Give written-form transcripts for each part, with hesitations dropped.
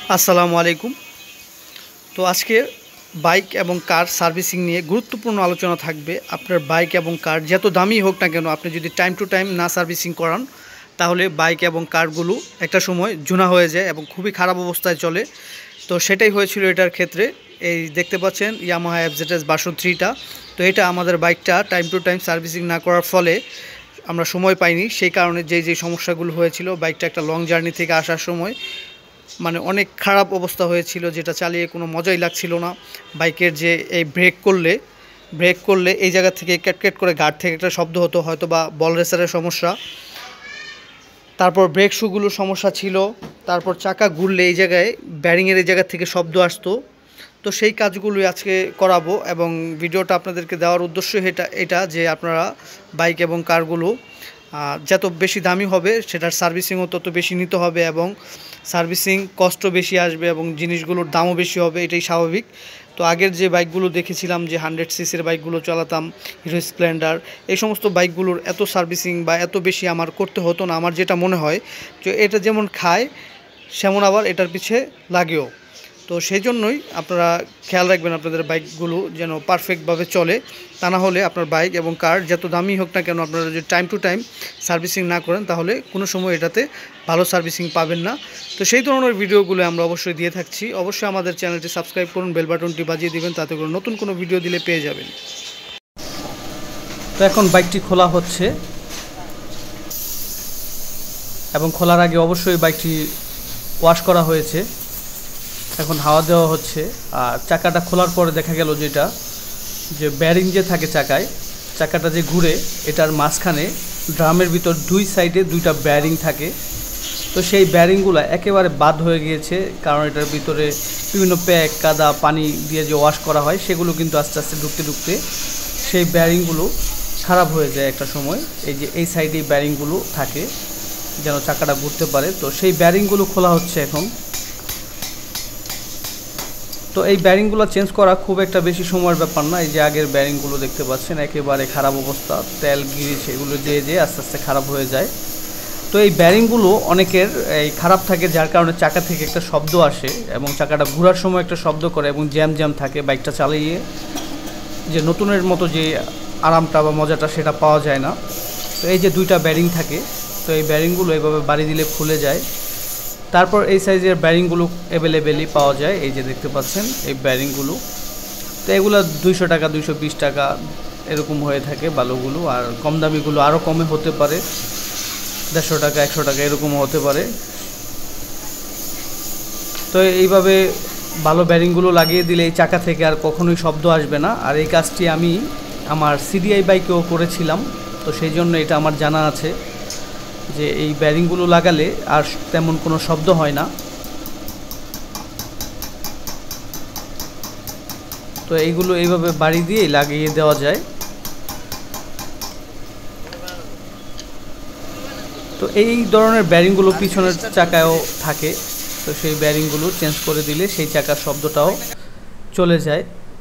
আসসালামু আলাইকুম। তো আজকে বাইক এবং কার সার্ভিসিং নিয়ে গুরুত্বপূর্ণ আলোচনা থাকবে। আপনার বাইক এবং কার যত দামি হোক না কেন, আপনি যদি টাইম টু টাইম না সার্ভিসিং করান তাহলে বাইক এবং কারগুলো একটা সময় জুনা হয়ে যায় এবং খুবই খারাপ অবস্থায় চলে। তো সেটাই হয়েছিল এটার ক্ষেত্রে। এই দেখতে পাচ্ছেন ইয়ামাহা FZS ভার্সন 3টা। তো এটা আমাদের বাইকটা টাইম টু টাইম সার্ভিসিং না করার ফলে আমরা সময় পাইনি। সেই কারণে যেই সমস্যাগুলো হয়েছিল, বাইকটা একটা লং জার্নি থেকে আসার সময় অনেক খারাপ অবস্থা হয়েছিল, যেটা চালিয়ে কোনো মজাই লাগছিল না। বাইকের যে এই ব্রেক করলে এই জায়গা থেকে ক্যাটক্যাট করে গার্ড থেকে একটা শব্দ হতো, হয়তো বা বল রেসারের সমস্যা। তারপর ব্রেক শুগুলোর সমস্যা ছিল। তারপর চাকা ঘুরলে এই জায়গায় ব্যারিংয়ের এই জায়গা থেকে শব্দ আসতো। তো সেই কাজগুলোই আজকে করাবো এবং ভিডিওটা আপনাদেরকে দেওয়ার উদ্দেশ্য এটা যে আপনারা বাইক এবং কারগুলো যত বেশি দামি হবে সেটার সার্ভিসিংও তত বেশি নিতে হবে এবং সার্ভিসিং কস্টও বেশি আসবে এবং জিনিসগুলোর দামও বেশি হবে, এটাই স্বাভাবিক। তো আগের যে বাইকগুলো দেখেছিলাম, যে 100cc বাইকগুলো চালাতাম, হিরো স্প্লেন্ডার, এই সমস্ত বাইকগুলোর এত সার্ভিসিং বা এত বেশি আমার করতে হতো না। আমার যেটা মনে হয় যে এটা যেমন খায় সেমন আবার এটার পিছে লাগেও। তো সেই জন্যই আপনারা খেয়াল রাখবেন আপনাদের বাইকগুলো যেন পারফেক্টভাবে চলে। তা না হলে আপনার বাইক এবং কার যত দামি হোক না কেন, আপনারা যদি টাইম টু টাইম সার্ভিসিং না করেন তাহলে কোনো সময় এটাতে ভালো সার্ভিসিং পাবেন না। তো সেই ধরনের ভিডিওগুলো আমরা অবশ্যই দিয়ে থাকছি। অবশ্যই আমাদের চ্যানেলটি সাবস্ক্রাইব করুন, বেল বাটনটি বাজিয়ে দিবেন, তাতে করে নতুন কোনো ভিডিও দিলে পেয়ে যাবেন। তো এখন বাইকটি খোলা হচ্ছে এবং খোলার আগে অবশ্যই বাইকটি ওয়াশ করা হয়েছে। এখন হাওয়া দেওয়া হচ্ছে। আর চাকাটা খোলার পরে দেখা গেল যে ব্যারিং যে থাকে চাকাটা যে ঘুরে, এটার মাঝখানে ড্রামের ভিতর দুই সাইডে দুইটা ব্যারিং থাকে। তো সেই ব্যারিংগুলো একেবারে বাদ হয়ে গিয়েছে, কারণ এটার ভিতরে বিভিন্ন প্যাক কাদা পানি দিয়ে যে ওয়াশ করা হয় সেগুলো কিন্তু আস্তে আস্তে ঢুকতে সেই ব্যারিংগুলো খারাপ হয়ে যায় একটা সময়। এই সাইডে ব্যারিংগুলো থাকে যেন চাকাটা ঘুরতে পারে। তো সেই ব্যারিংগুলো খোলা হচ্ছে এখন। তো এই ব্যারিংগুলো চেঞ্জ করা খুব একটা বেশি সময়ের ব্যাপার না। এই যে আগের ব্যারিংগুলো দেখতে পাচ্ছেন একেবারে খারাপ অবস্থা, তেল গিরিশ এগুলো যে আস্তে আস্তে খারাপ হয়ে যায়। তো এই ব্যারিংগুলো অনেকের এই খারাপ থাকে, যার কারণে চাকা থেকে একটা শব্দ আসে এবং চাকাটা ঘোরার সময় একটা শব্দ করে এবং জ্যাম থাকে। বাইকটা চালিয়ে যে নতুনের মতো যে আরামটা বা মজাটা সেটা পাওয়া যায় না। তো এই যে দুইটা ব্যারিং থাকে, তো এই ব্যারিংগুলো এইভাবে বাড়ি দিলে খুলে যায়। তারপর এই সাইজের ব্যারিংগুলো অ্যাভেলেবেলই পাওয়া যায়, এই যে দেখতে পাচ্ছেন এই ব্যারিংগুলো। তো এগুলো 200 টাকা 220 টাকা এরকম হয়ে থাকে ভালোগুলো, আর কম দামিগুলো আরও কমে হতে পারে, 150 টাকা 100 টাকা এরকমও হতে পারে। তো এইভাবে ভালো ব্যারিংগুলো লাগিয়ে দিলে এই চাকা থেকে আর কখনোই শব্দ আসবে না। আর এই কাজটি আমি আমার CDI বাইকেও করেছিলাম, তো সেই জন্য এটা আমার জানা আছে যে এই ব্যারিংগুলো লাগালে আর তেমন কোনো শব্দ হয় না। তো এইগুলো এইভাবে বাড়ি দিয়ে লাগিয়ে দেওয়া যায়। তো এই ধরনের ব্যারিংগুলো পিছনের চাকায়ও থাকে, তো সেই ব্যারিংগুলো চেঞ্জ করে দিলে সেই চাকার শব্দটাও চলে যায়।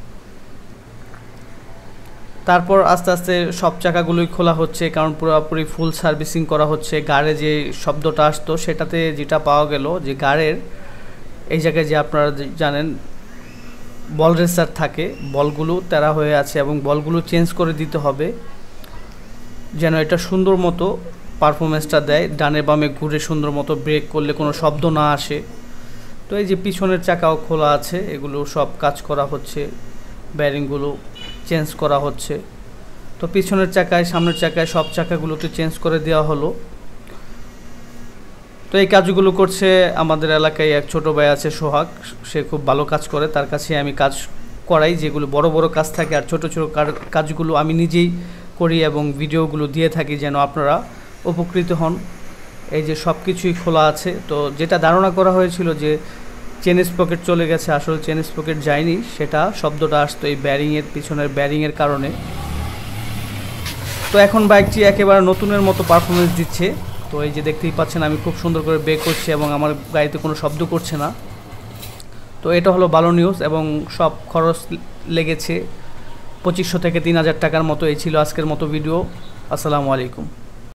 তারপর আস্তে আস্তে সব চাকাগুলোই খোলা হচ্ছে, কারণ পুরোপুরি ফুল সার্ভিসিং করা হচ্ছে। গাড়ে যে শব্দটা আসতো সেটাতে যেটা পাওয়া গেল যে গাড়ের এই জায়গায় যে আপনারা জানেন বল রেসার থাকে, বলগুলো তেরা হয়ে আছে এবং বলগুলো চেঞ্জ করে দিতে হবে যেন এটা সুন্দর মতো পারফরমেন্সটা দেয়, ডানে বামে ঘুরে সুন্দর মতো ব্রেক করলে কোনো শব্দ না আসে। তো এই যে পিছনের চাকাও খোলা আছে, এগুলো সব কাজ করা হচ্ছে, ব্যারিংগুলো চেঞ্জ করা হচ্ছে। তো পিছনের চাকায় সামনের চাকায় সব চাকাগুলোতে চেঞ্জ করে দেওয়া হলো। তো এই কাজগুলো করছে আমাদের এলাকায় এক ছোট ভাই আছে সোহাগ, সে খুব ভালো কাজ করে, তার কাছে আমি কাজ করাই। যেগুলো বড় বড় কাজ থাকে আর ছোট ছোট কাজগুলো আমি নিজেই করি এবং ভিডিওগুলো দিয়ে থাকি যেন আপনারা উপকৃত হন। এই যে সব কিছুই খোলা আছে। তো যেটা ধারণা করা হয়েছিল যে চেন স্পকেট চলে গেছে, আসলে চেন স্পকেট যায়নি, সেটা শব্দটা আসতো এই ব্যারিংয়ের পিছনের ব্যারিংয়ের কারণে। তো এখন বাইকটি একেবারে নতুনের মতো পারফরমেন্স দিচ্ছে। তো এই যে দেখতেই পাচ্ছেন আমি খুব সুন্দর করে ব্রেক করছি এবং আমার গাড়িতে কোনো শব্দ করছে না। তো এটা হলো ভালো নিউজ এবং সব খরচ লেগেছে 2500 থেকে 3000 টাকার মতো। এই ছিল আজকের মতো ভিডিও। আসসালামু আলাইকুম।